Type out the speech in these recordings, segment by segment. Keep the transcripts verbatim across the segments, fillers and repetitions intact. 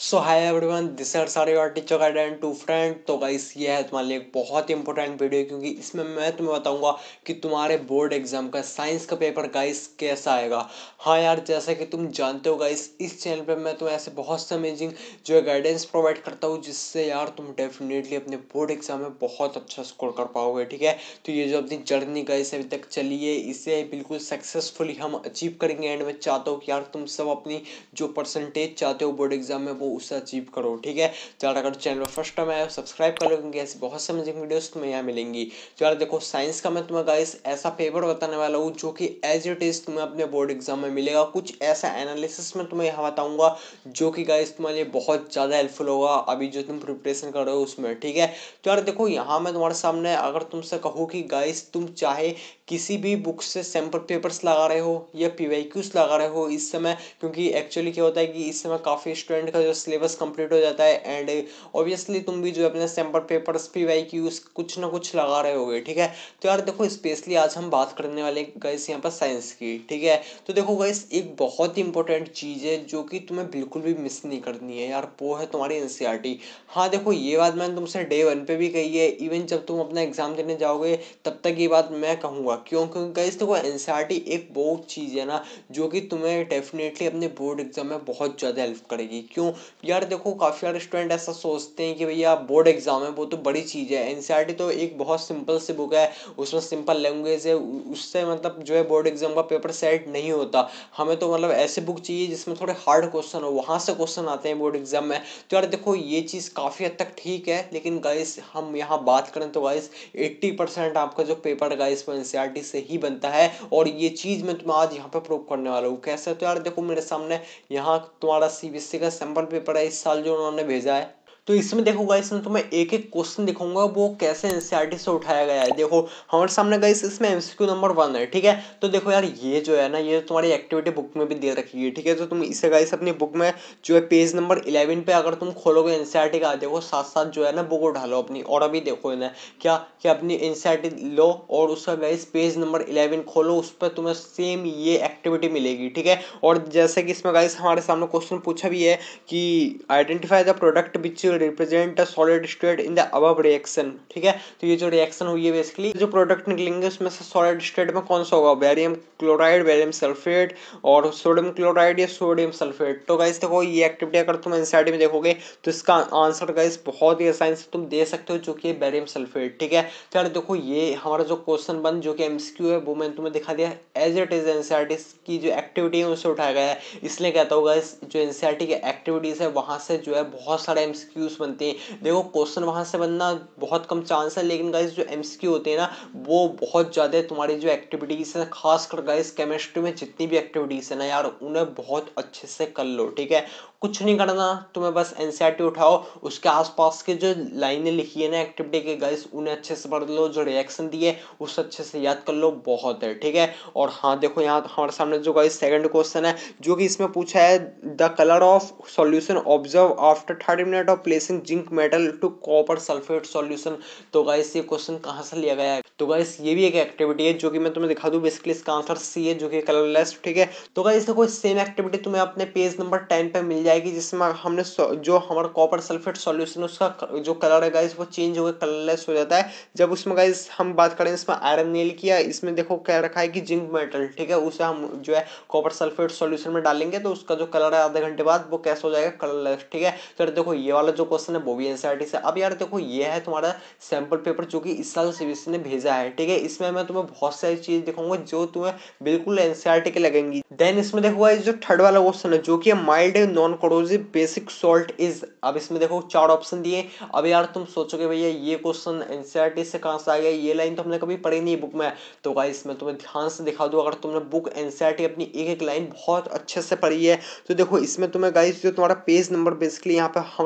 So hi everyone, this are सारे your teacher guide and to friend. तो guys ये है तुम्हारे लिए एक बहुत ही इंपॉर्टेंट वीडियो, क्योंकि इसमें मैं तुम्हें बताऊंगा कि तुम्हारे बोर्ड एग्जाम का साइंस का पेपर गाइस कैसा आएगा। हाँ यार, जैसा कि तुम जानते हो गाइस, इस चैनल पे मैं तुम्हें ऐसे बहुत से अमेजिंग जो है गाइडेंस प्रोवाइड करता हूँ, जिससे यार तुम डेफिनेटली अपने बोर्ड एग्जाम में बहुत अच्छा स्कोर कर पाओगे। ठीक है, तो ये जो अपनी जर्नी गाइस अभी तक चली है, इसे बिल्कुल सक्सेसफुली हम अचीव करेंगे। एंड मैं चाहता हूँ कि यार तुम सब अपनी जो परसेंटेज चाहते हो बोर्ड एग्जाम में वो उससे अचीव करो। ठीक है, तो यार अगर चैनल फर्स्ट टाइम आया सब्सक्राइब कर लो, क्योंकि ऐसी बहुत से अमेजिंग वीडियोस तुम्हें यहाँ मिलेंगी। तो यार देखो, साइंस का मैं तुम्हें गाइस ऐसा पेपर बताने वाला हूँ जो कि एज इट इज तुम्हें अपने बोर्ड एग्जाम में मिलेगा। कुछ ऐसा एनालिसिस में तुम्हें यहाँ बताऊंगा जो कि गाइस तुम्हारे लिए बहुत ज़्यादा हेल्पफुल होगा अभी जो तुम प्रिपरेशन कर रहे हो उसमें। ठीक है, तो यार देखो, यहाँ मैं तुम्हारे सामने अगर तुमसे कहूँ कि गाइस तुम चाहे किसी भी बुक से सैम्पल पेपर्स लगा रहे हो या पीवाईक्यूज लगा रहे हो इस समय, क्योंकि एक्चुअली क्या होता है कि इस समय काफ़ी स्टूडेंट का जो सिलेबस कंप्लीट हो जाता है, एंड ऑब्वियसली तुम भी जो अपने सैम्पल पेपर्स पीवाईक्यूज कुछ ना कुछ लगा रहे होगे। ठीक है, तो यार देखो, स्पेशली आज हम बात करने वाले गाइस यहाँ पर साइंस की। ठीक है, तो देखो गाइस, एक बहुत ही इंपॉर्टेंट चीज़ है जो कि तुम्हें बिल्कुल भी मिस नहीं करनी है यार, वो है तुम्हारी एनसीईआरटी। हाँ देखो, ये बात मैंने तुमसे डे वन पे भी कही है, इवन जब तुम अपना एग्जाम देने जाओगे तब तक ये बात मैं कहूँगा। क्यों? क्योंकि गाइस देखो, एनसीईआरटी एक बहुत चीज़ है ना जो कि तुम्हें डेफिनेटली अपने बोर्ड एग्जाम में बहुत ज़्यादा हेल्प करेगी। क्यों? यार देखो, काफ़ी सारे स्टूडेंट ऐसा सोचते हैं कि भैया बोर्ड एग्जाम है वो तो बड़ी चीज़ है, एनसीईआरटी तो एक बहुत सिंपल सी बुक है, उसमें सिंपल लैंग्वेज है, उ- उससे मतलब जो है बोर्ड एग्जाम का पेपर सेट नहीं होता। हमें तो मतलब ऐसे बुक चाहिए जिसमें थोड़े हार्ड क्वेश्चन हो, वहाँ से क्वेश्चन आते हैं बोर्ड एग्जाम में। तो यार देखो, ये चीज़ काफ़ी हद तक ठीक है, लेकिन गाइस हम यहाँ बात करें तो गाइस एट्टी परसेंट आपका जो पेपर गाइस वो एनसीईआरटी से ही बनता है। और ये चीज़ मैं तुम्हें आज यहाँ पे प्रूव करने वाला हूँ। कैसे? तो यार देखो, मेरे सामने यहाँ तुम्हारा सीबीएसई का सैंपल पेपर है इस साल जो उन्होंने भेजा है। तो इसमें देखो गाइस, मैं तुम्हें एक एक क्वेश्चन दिखाऊंगा वो कैसे एनसीईआरटी से उठाया गया है। देखो हमारे सामने गाइस इसमें एमसीक्यू नंबर वन है। ठीक है, तो देखो यार, ये जो है ना, ये तुम्हारी एक्टिविटी बुक में भी दे रखी है। ठीक है, तो तुम इसे गाइस अपनी बुक में जो है पेज नंबर इलेवन पे अगर तुम खोलोगे एनसीईआरटी का, देखो साथ साथ जो है ना बुक उठा लो अपनी, और अभी देखो इन्हें क्या क्या अपनी एनसीईआरटी लो और उसका गाइस पेज नंबर इलेवन खोलो, उस पर तुम्हें सेम ये एक्टिविटी मिलेगी। ठीक है, और जैसे कि इसमें गाइस हमारे सामने क्वेश्चन पूछा भी है कि identify the product which represent a solid state in the above reaction. ठीक है, तो ये जो रिएक्शन हुई है बेसिकली जो प्रोडक्ट निकलेंगे उसमें से सॉलिड स्टेट में कौन सा होगा, बैरियम क्लोराइड, बैरियम सल्फेट और सोडियम क्लोराइड या सोडियम सल्फेट। तो गाइस देखो, ये एक्टिविटी अगर तुम एनसीईआरटी में देखोगे तो इसका आंसर गाइस बहुत ही आसानी से तुम दे सकते हो, जो कि बैरियम सल्फेट। ठीक है, तो यार देखो, ये हमारा जो क्वेश्चन बन जो कि एमसीक्यू है वो मैंने तुम्हें दिखा दिया एज इट इज। एनसीईआरटी की जो एक्टिविटी है उससे उठाया गया है, इसलिए कहता हूँ गाइस जो एनसीईआरटी की एक्टिविटीज है वहां से जो है बहुत सारे एमसीक्यूज बनते हैं। देखो, क्वेश्चन वहां से बनना बहुत कम चांस है, लेकिन गाइस जो एमसीक्यू होते हैं ना वो बहुत ज्यादा तुम्हारी जो एक्टिविटीज है, खासकर गाइस केमिस्ट्री में जितनी भी एक्टिविटीज है ना यार, उन्हें बहुत अच्छे से कर लो। ठीक है, कुछ नहीं करना तुम्हें, बस एनसीईआरटी उठाओ, उसके आसपास के जो लाइनें लिखी है ना एक्टिविटी के गाइस उन्हें अच्छे से पढ़ लो, जो रिएक्शन दी है उसे अच्छे से याद कर लो, बहुत है। ठीक है, और हाँ देखो, यहाँ हमारे सामने जो गाइस सेकंड क्वेश्चन है जो कि इसमें पूछा है the colour of solution observe after thirty minute of placing zinc metal to copper sulphate solution. तो गाइस ये क्वेश्चन कहाँ से लिया गया है? तो गाइस ये भी एक एक्टिविटी है जो कि मैं तुम्हें दिखा दूं, बेसिकली इसका आंसर सी है जो कि कलरलेस। ठीक है, तो गाइस देखो, सेम एक्टिविटी तुम्हें अपने पेज नंबर टेन पे मिल जाएगी, जिसमें हमने जो हमारा कॉपर सल्फेट सॉल्यूशन उसका जो कलर है गाइस वो चेंज होकर कलरलेस हो जाता है। जब उसमें गाइस हम बात करें इसमें आयरन नील किया, इसमें देखो क्या रखा है कि जिंक मेटल। ठीक है, उसे हम जो है कॉपर सल्फेट सॉल्यूशन में डालेंगे तो उसका जो कलर है आधे घंटे बाद वो कैसा हो जाएगा, कलरलेस। ठीक है, तो देखो ये वाला जो क्वेश्चन है वो भी एनसीईआरटी से। अब यार देखो, ये है तुम्हारा सैंपल पेपर जो कि इस साल सीबीएसई ने भेजा है। ठीक है, इसमें मैं तुम्हें बहुत सारी चीज दिखाऊंगा जो तुम्हें बिल्कुल एनसीईआरटी के लगेंगी। देन इसमें देखो जो थर्ड वाला क्वेश्चन है जो कि mild non corrosive basic salt is. अब इसमें देखो चार ऑप्शन दिए। अब यार तुम सोचोगे भैया ये क्वेश्चन एनसीईआरटी से कहां से आ गया, ये लाइन तो हमने कभी पढ़ी नहीं बुक में। तो गाइस मैं तुम्हें ध्यान से दिखा दूं, अगर तुमने बुक एनसीईआरटी अपनी एक एक लाइन बहुत अच्छे से पढ़ी है तो देखो इसमें तुम्हें गाइस जो तुम्हारा पेज नंबर बेसिकली यहाँ पे हमारा थर्टी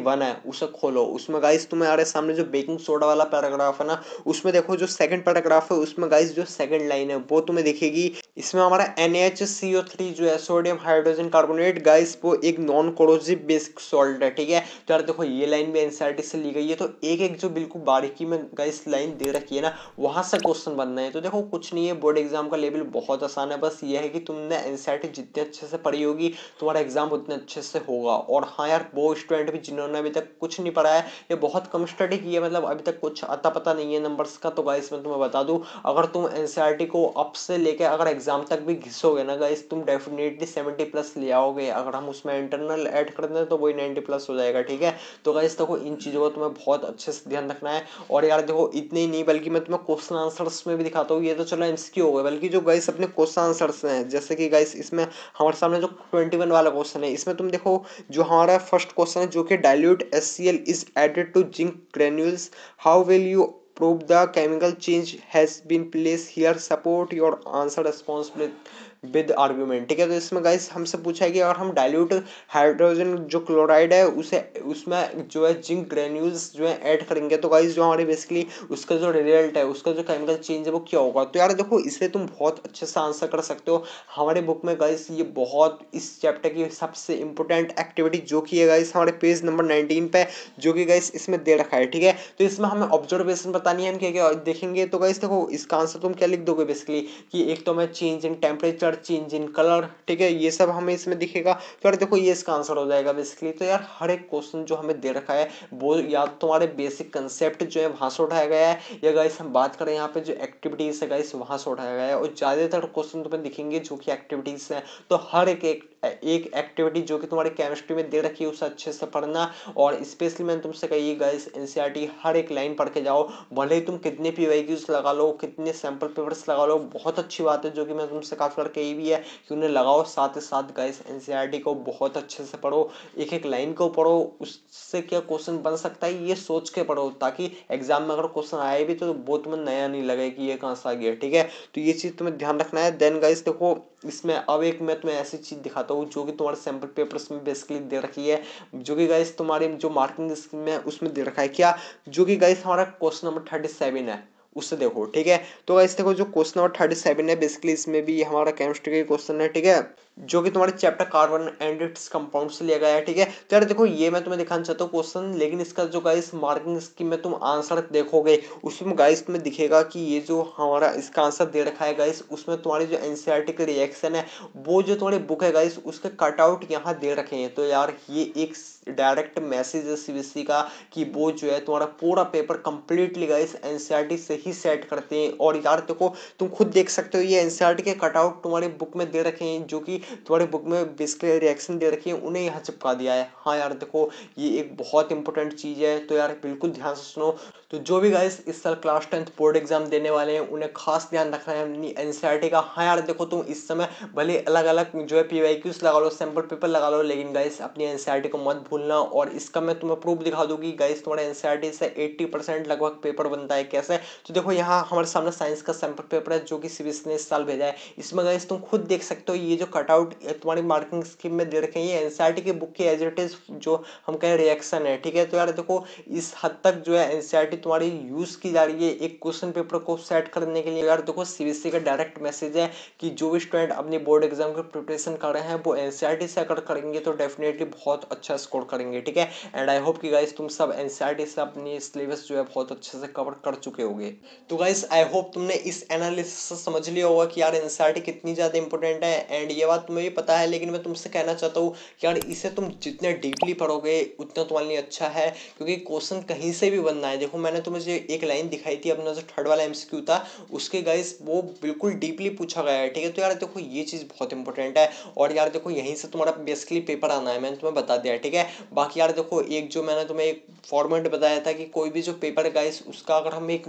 वन है उसे खोलो, उसमें गाइस तुम्हारे सामने जो बेकिंग सोडा वाला पैराग्राफ है ना, उसमें देखो जो सेकंड पैराग्राफ है उसमें गाइस जो सेकंड लाइन है वो तुम्हें दिखेगी। इसमें हमारा N H C O three जो है सोडियम हाइड्रोजन कार्बोनेट गाइस वो एक नॉन कोरोसिव बेसिक सॉल्ट है, ठीक है। तो यार देखो ये लाइन भी एनसीईआरटी से ली गई है, तो एक एक जो बिल्कुल बारीकी में गाइस लाइन दे रखी है ना, वहां से क्वेश्चन बनना है। तो देखो कुछ नहीं है, बोर्ड एग्जाम का लेवल बहुत आसान है, बस ये है कि तुमने एनसीईआरटी जितने अच्छे से पढ़ी होगी तुम्हारा एग्जाम उतने अच्छे से होगा। और हाँ यार, वो स्टूडेंट भी जिन्होंने अभी तक कुछ नहीं पढ़ा है, ये बहुत कम स्टडी की है, मतलब अभी तक कुछ अता पता नहीं है नंबर्स का, तो गाइस मैं तुम्हें बता दूं, अगर तुम एनसीईआरटी को अब से लेके अगर एग्जाम तक भी घिसोगे ना गाइस, तुम डेफिनेटली सेवेंटी प्लस ले आओगे। अगर हम उसमें इंटरनल ऐड कर दें तो वही नाइन्टी प्लस हो जाएगा, ठीक है। तो गाइस देखो इन चीजों को तुम्हें बहुत अच्छे से ध्यान रखना है। और यार देखो इतने ही नहीं, बल्कि मैं तुम्हें क्वेश्चन आंसर्स में भी दिखाता हूँ। ये तो चलो एमसीक्यू हो गए, बल्कि जो गाइस अपने क्वेश्चन आंसर्स हैं, जैसे कि गाइस इसमें हमारे सामने जो ट्वेंटी वन वाला क्वेश्चन है, इसमें तुम देखो जो हमारा फर्स्ट क्वेश्चन है, जो कि dilute H C L is added to zinc granules, how will you prove the chemical change has been placed here, support your answer responsibility with argument, ठीक है। तो इसमें गाइस हमसे पूछा है कि अगर हम डाइल्यूट हाइड्रोजन जो क्लोराइड है उसे उसमें जो है जिंक ग्रेन्यूल्स जो है ऐड करेंगे, तो गाइस जो हमारे बेसिकली उसका जो रिजल्ट है, उसका जो केमिकल चेंज है वो क्या होगा। तो यार देखो इसे तुम बहुत अच्छे से आंसर कर सकते हो। हमारे बुक में गाइस ये बहुत इस चैप्टर की सबसे इंपॉर्टेंट एक्टिविटी जो की है गाइस हमारे पेज नंबर नाइनटीन पे, जो कि गाइस इसमें दे रखा है, ठीक है। तो इसमें हमें ऑब्जर्वेशन बतानी है, हम क्या क्या देखेंगे। तो गाइस देखो इसका आंसर तुम क्या लिख दोगे बेसिकली, कि एक तो मैं change in temperature, change in colour, ठीक है, ये सब हमें इसमें दिखेगा। तो यार देखो ये इसका आंसर हो जाएगा बेसिकली। तो यार हर एक क्वेश्चन जो हमें दे रखा है वो या तो तुम्हारे बेसिक कंसेप्ट जो है वहां से उठाया गया है, या गाइस हम बात करें यहाँ पे जो एक्टिविटीज है गाइस वहां से उठाया गया है। और ज्यादातर क्वेश्चन तुम्हें दिखेंगे जो कि एक्टिविटीज है, तो हर एक एक एक एक्टिविटी जो कि तुम्हारी केमिस्ट्री में दे रखी है उसे अच्छे से पढ़ना। और स्पेशली मैंने तुमसे कही गाइस एनसीईआरटी हर एक लाइन पढ़ के जाओ, भले ही तुम कितने पीवाईक्यूज लगा लो, कितने सैंपल पेपर्स लगा लो, बहुत अच्छी बात है जो कि मैं तुमसे काफी बार कही भी है कि उन्हें लगाओ। साथ ही साथ गाइस एनसीईआरटी को बहुत अच्छे से पढ़ो, एक एक लाइन को पढ़ो, उससे क्या क्वेश्चन बन सकता है ये सोच के पढ़ो, ताकि एग्जाम में अगर क्वेश्चन आए भी तो वो तुम्हें नया नहीं लगे कि ये कहाँ से आ गया, ठीक है। तो ये चीज तुम्हें ध्यान रखना है। देन गाइस देखो इसमें अब एक मैं तुम्हें ऐसी चीज दिखाता हूँ जो कि तुम्हारे सैंपल पेपर्स में बेसिकली दे रखी है, जो कि गाइस तुम्हारी जो मार्किंग स्कीम में उसमें दे रखा है क्या, जो कि गाइस हमारा क्वेश्चन नंबर थर्टी सेवन है, उससे देखो, ठीक है। तो गाइस देखो जो क्वेश्चन नंबर थर्टी सेवन है बेसिकली इसमें भी हमारा केमिस्ट्री का क्वेश्चन है, ठीक है, जो कि तुम्हारे chapter carbon and its compound से लिया गया है, ठीक है। तो यार देखो ये मैं तुम्हें दिखाना चाहता हूँ क्वेश्चन, लेकिन इसका जो गाइस मार्किंग स्कीम में तुम आंसर देखोगे उसमें गाइस तुम्हें दिखेगा कि ये जो हमारा इसका आंसर दे रखा है गाइस, उसमें तुम्हारी जो एनसीईआरटी के रिएक्शन है वो जो तुम्हारी बुक है गाइस उसके कटआउट यहाँ दे रखे हैं। तो यार ये एक डायरेक्ट मैसेज है सीबीएसई का कि वो जो है तुम्हारा पूरा पेपर कंप्लीटली गाइस एनसीईआरटी से ही सेट करते हैं। और यार देखो तुम खुद देख सकते हो ये एनसीईआरटी के कटआउट तुम्हारी बुक में दे रखे हैं, जो कि तुम्हारी बुक में बेसिकली रिएक्शन दे रखी है उन्हें यहाँ चिपका दिया है। हाँ यार देखो ये एक बहुत इंपॉर्टेंट चीज है, तो यार बिल्कुल ध्यान से सुनो। तो जो भी गाइस इस साल क्लास टेंथ बोर्ड एग्जाम देने वाले हैं उन्हें खास ध्यान रखना है अपनी एनसीईआरटी का। हाँ यार देखो तुम इस समय भले अलग अलग जो है पीवाईक्यूज लगा लो, सैंपल पेपर लगा लो, लेकिन गाइस अपनी एनसीईआरटी को मत भूलना। और इसका मैं तुम्हें प्रूफ दिखा दूंगी गाइस, तुम्हारे एनसीईआरटी से अस्सी परसेंट लगभग पेपर बनता है। कैसे, तो देखो यहाँ हमारे सामने साइंस का सैंपल पेपर है जो कि सीबीएसई ने इस साल भेजा है। इसमें गाइस तुम खुद देख सकते हो ये जो कटआउट तुम्हारी मार्किंग स्कीम में दे रखे हैं ये एनसीईआरटी की बुक के एज इट इज जो हम कहें रिएक्शन है, ठीक है। तो यार देखो इस हद तक जो है एनसीईआरटी तुम्हारी यूज की जा रही है एक क्वेश्चन पेपर को सेट करने के लिए। यार देखो सीबीएसई का डायरेक्ट मैसेज है कि जो भी स्टूडेंट अपनी बोर्ड एग्जाम की प्रिपरेशन कर रहे हैं वो एनसीईआरटी से अगर करेंगे तो डेफिनेटली बहुत अच्छा स्कोर करेंगे, ठीक है। एंड आई होप कि गाइस तुम सब एनसीईआरटी से अपनी सिलेबस जो है बहुत अच्छे से कवर कर चुके होंगे। तो गाइस आई होप तुमने इस एनालिसिस से समझ लिया होगा कि यार एनसीईआरटी कितनी ज्यादा इंपॉर्टेंट है। एंड ये बात तुम्हें भी पता है, लेकिन मैं तुमसे कहना चाहता हूँ कि यार इसे तुम जितने डीपली पढ़ोगे उतना तुम्हारे लिए अच्छा है, क्योंकि क्वेश्चन कहीं से भी बनना है। देखो मैंने तुम्हें जो एक लाइन दिखाई थी अपना जो थर्ड वाला एमसीक्यू था उसके गाइस वो बिल्कुल डीपली पूछा गया है, ठीक है। तो यार देखो ये चीज बहुत इंपॉर्टेंट है। और यार देखो यहीं से तुम्हारा बेसिकली पेपर आना है, मैंने तुम्हें बता दिया, ठीक है। बाकी यार देखो एक जो मैंने तुम्हें एक फॉर्मेट बताया था कि कोई भी जो पेपर है गाइस उसका अगर हम एक मेजर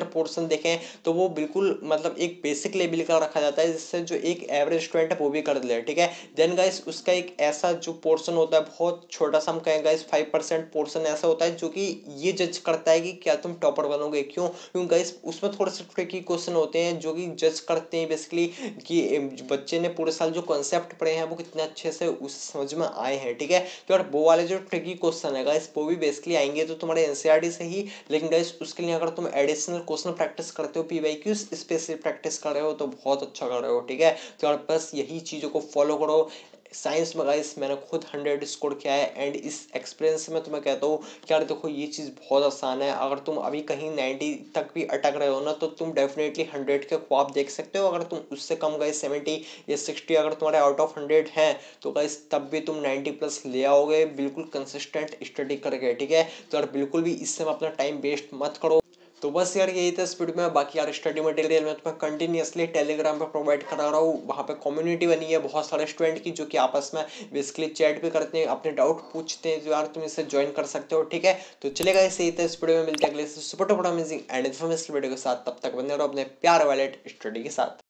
पोर्शन देखें तो वो बिल्कुल मतलब एक बेसिक लेवल का रखा जाता है, जिससे जो एक एवरेज स्टूडेंट है वो भी कर ले, ठीक है। देन गाइस उसका एक ऐसा जो पोर्शन होता है बहुत छोटा सा, हम कहें गाइस फाइव परसेंट पोर्शन ऐसा होता है जो कि ये जज करता है कि क्या तुम टॉपर बनोगे। क्यों? क्योंकि गाइस उसमें थोड़े से ट्रिकी क्वेश्चन होते हैं जो कि जज करते हैं बेसिकली कि बच्चे ने पूरे साल जो कॉन्सेप्ट पढ़े हैं वो कितने अच्छे से उस समझ में आए हैं, ठीक है। तो यार वो वाले जो ट्रिकी क्वेश्चन है गाइस वो भी बेसिकली आएंगे तो तुम्हारे एनसीईआरटी से ही, लेकिन गाइस उसके लिए अगर तुम एडिशनल क्वेश्चन प्रैक्टिस करते हो, पीवाईक्यूज स्पेसिफिक प्रैक्टिस कर रहे हो तो बहुत अच्छा कर रहे हो, ठीक है। तो यार बस यही चीज़ों को फॉलो करो। साइंस में गाइस मैंने खुद हंड्रेड स्कोर किया है एंड इस एक्सपीरियंस से मैं तुम्हें कहता हूँ कि यार देखो ये चीज़ बहुत आसान है। अगर तुम अभी कहीं नाइन्टी तक भी अटक रहे हो ना तो तुम डेफिनेटली हंड्रेड के ख्वाब देख सकते हो। अगर तुम उससे कम गए सेवेंटी या सिक्सटी अगर तुम्हारे आउट ऑफ हंड्रेड है तो गाइस तब भी तुम नाइन्टी प्लस ले आओगे बिल्कुल कंसिस्टेंट स्टडी करके, ठीक है। तो यार बिल्कुल भी इससे अपना टाइम वेस्ट मत करो। तो बस यार यही था इस वीडियो में। बाकी यार स्टडी मटेरियल मैं तुम्हें कंटिन्यूअसली टेलीग्राम पे प्रोवाइड करा रहा हूँ। वहाँ पे कम्युनिटी बनी है बहुत सारे स्टूडेंट की जो कि आपस में बेसिकली चैट भी करते हैं, अपने डाउट पूछते हैं, जो यार तुम इससे ज्वाइन कर सकते हो, ठीक है। तो चलेगा इसे यही था इस वीडियो में। मिलते हैं अगले super duper amazing and informative video के साथ। तब तक बने रहो अपने प्यार वाले स्टडी के साथ।